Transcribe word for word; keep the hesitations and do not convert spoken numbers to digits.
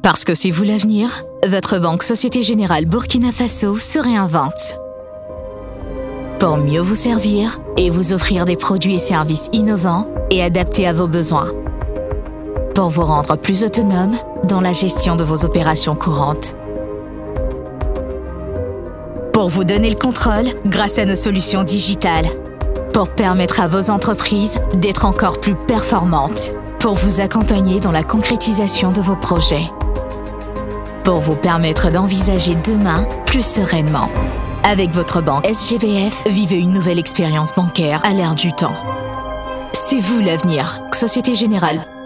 Parce que c'est vous l'avenir, votre banque Société Générale Burkina Faso se réinvente. Pour mieux vous servir et vous offrir des produits et services innovants et adaptés à vos besoins. Pour vous rendre plus autonome dans la gestion de vos opérations courantes. Pour vous donner le contrôle grâce à nos solutions digitales. Pour permettre à vos entreprises d'être encore plus performantes. Pour vous accompagner dans la concrétisation de vos projets. Pour vous permettre d'envisager demain plus sereinement. Avec votre banque S G B F, vivez une nouvelle expérience bancaire à l'ère du temps. C'est vous l'avenir. Société Générale.